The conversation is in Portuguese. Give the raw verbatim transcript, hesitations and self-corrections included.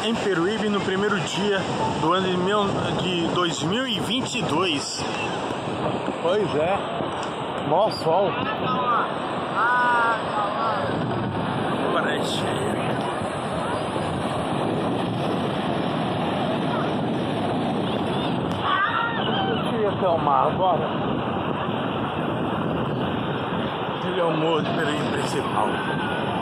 em Peruíbe no primeiro dia do ano de, mil, de dois mil e vinte e dois. Pois é, mó sol. Parece. Deixa eu ir até o mar agora. Ele é o morro de Peruíbe principal.